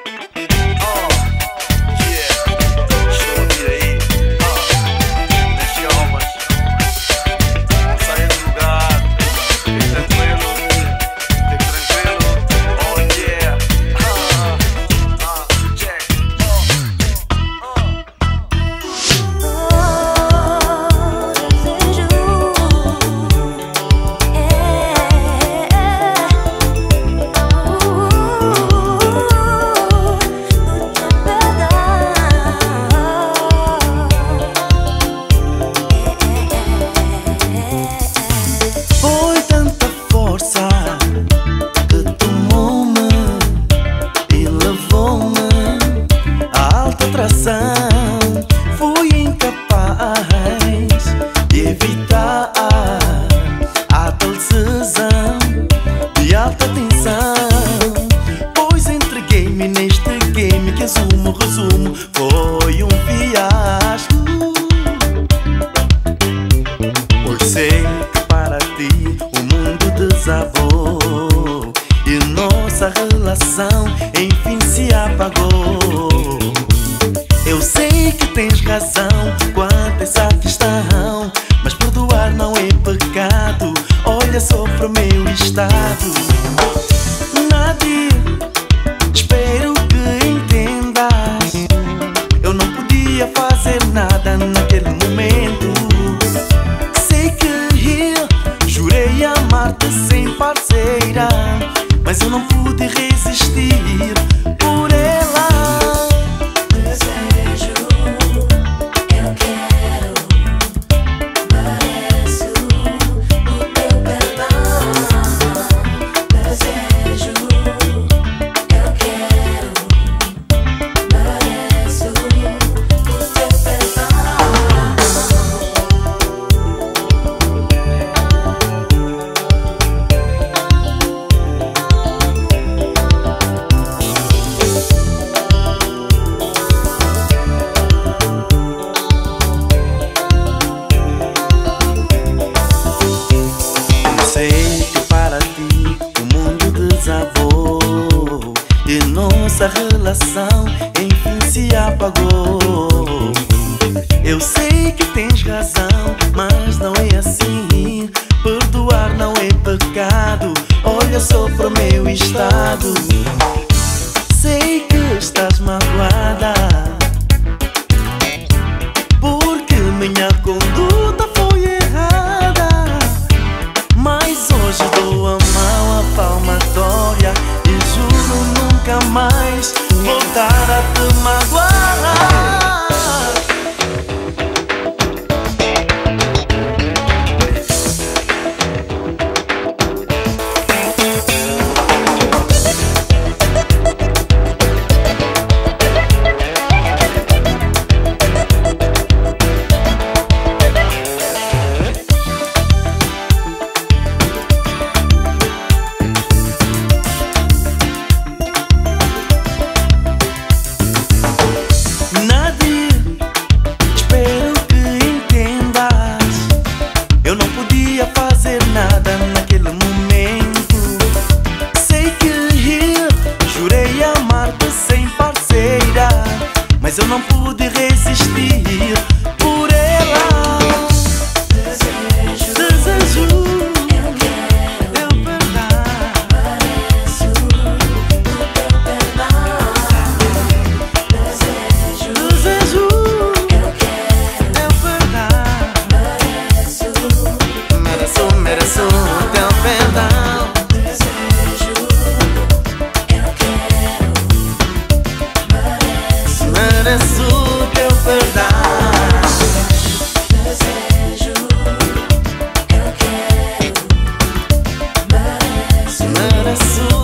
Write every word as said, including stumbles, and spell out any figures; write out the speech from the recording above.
Fui incapaz de evitar a tal decisão de alta tensão, pois entreguei-me neste game que, assumo, resumo, foi um fiasco. Pois sei que para ti o mundo desabou e nossa relação enfim se apagou. Eu sei que tens razão quanto a essa questão, mas perdoar não é pecado. Olha só para o meu estado. Nadir, espero que entendas. Eu não podia fazer nada naquele momento. Sei que eu jurei amar-te sem parceira, mas eu não pude resistir por ela. Sei que para ti o mundo desabou e nossa relação enfim se apagou. Eu sei que tens razão, mas não é assim. Perdoar não é pecado. Olha só para o meu estado. Sei que estás magoada porque minha conduta foi errada, mas hoje dou a mão à palmatória e juro nunca mais voltar a te magoar. Fazer nada naquele momento. Sei que eu jurei amar-te sem parceira, mas eu não pude resistir por ela. Desejo, desejo, eu quero teu perdão. Mereço o teu perdão. Desejo, desejo, eu quero teu perdão. Mereço Mereço o teu perdão. Desejo, eu quero. Mereço, mereço o teu perdão. Desejo, eu quero. Mereço, mereço.